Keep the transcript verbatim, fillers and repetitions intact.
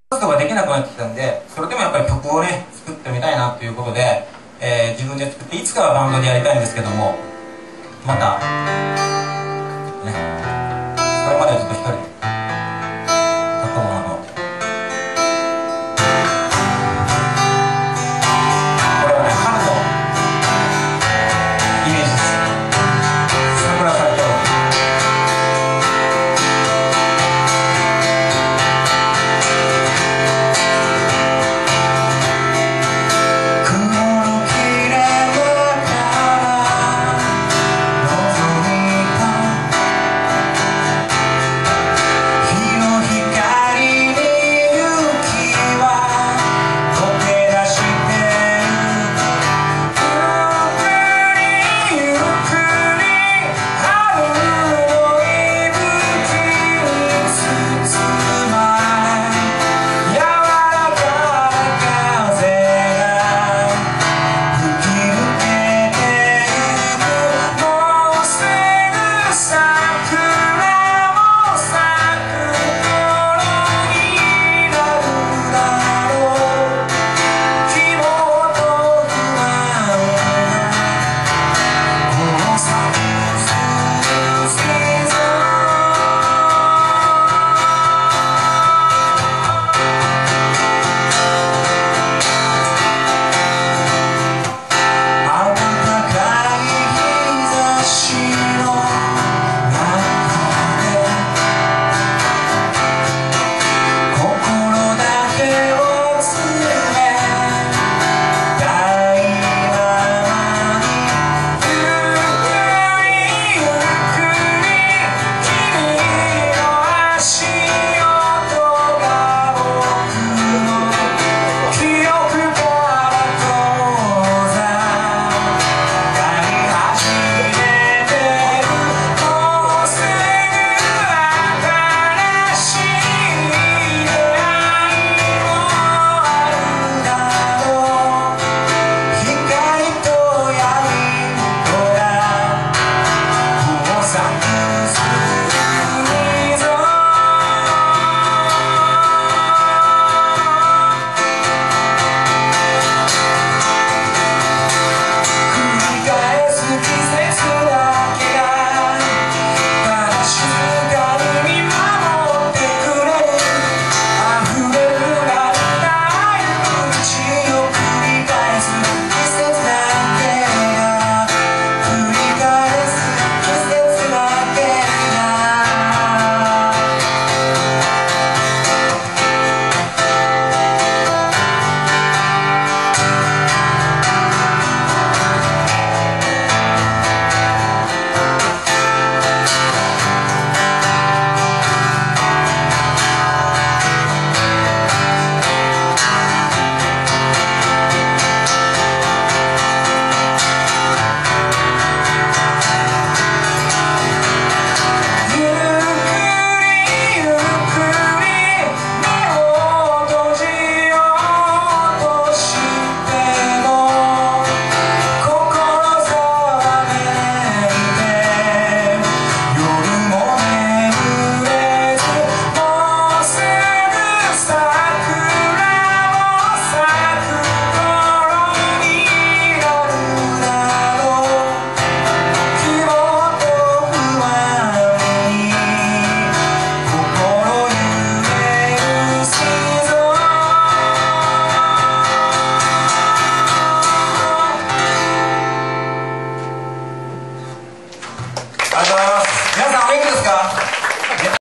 活動ができなくなってきたんで、それでもやっぱり曲をね作ってみたいなということで、えー、自分で作っていつかはバンドでやりたいんですけども、またね、それまではちょっと一人でやったものの、これはね、春のイメージです。桜咲いてる。ありがとうございます。皆さんお元気ですか？